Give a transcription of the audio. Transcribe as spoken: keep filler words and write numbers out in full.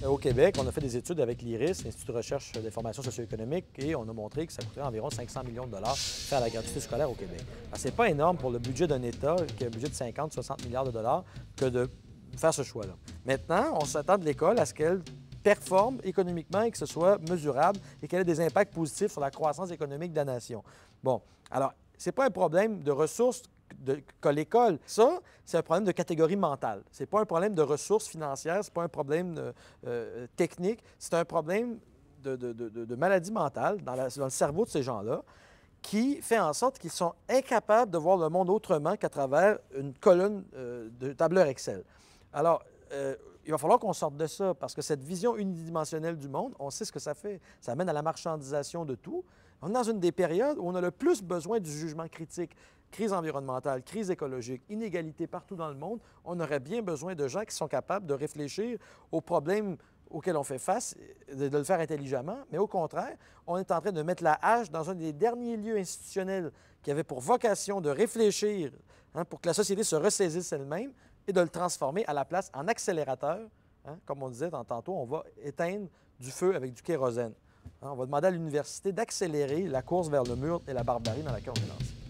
Au Québec, on a fait des études avec l'I R I S, l'Institut de recherche d'information socio-économique, et on a montré que ça coûterait environ cinq cents millions de dollars faire la gratuité scolaire au Québec. Ce n'est pas énorme pour le budget d'un État qui a un budget de cinquante à soixante milliards de dollars que de faire ce choix-là. Maintenant, on s'attend de l'école à ce qu'elle performe économiquement et que ce soit mesurable et qu'elle ait des impacts positifs sur la croissance économique de la nation. Bon, alors, ce n'est pas un problème de ressources de, que l'école. Ça, c'est un problème de catégorie mentale. Ce n'est pas un problème de ressources financières, ce n'est pas un problème de, euh, technique, c'est un problème de, de, de, de maladie mentale dans, la, dans le cerveau de ces gens-là qui fait en sorte qu'ils sont incapables de voir le monde autrement qu'à travers une colonne euh, de tableur Excel. Alors, euh, il va falloir qu'on sorte de ça, parce que cette vision unidimensionnelle du monde, on sait ce que ça fait. Ça amène à la marchandisation de tout. On est dans une des périodes où on a le plus besoin du jugement critique. Crise environnementale, crise écologique, inégalité partout dans le monde. On aurait bien besoin de gens qui sont capables de réfléchir aux problèmes auxquels on fait face, de, de le faire intelligemment, mais au contraire, on est en train de mettre la hache dans un des derniers lieux institutionnels qui avait pour vocation de réfléchir hein, pour que la société se ressaisisse elle-même et de le transformer à la place en accélérateur. Hein, comme on disait tantôt, on va éteindre du feu avec du kérosène. Hein, on va demander à l'université d'accélérer la course vers le mur et la barbarie dans laquelle on est lancé.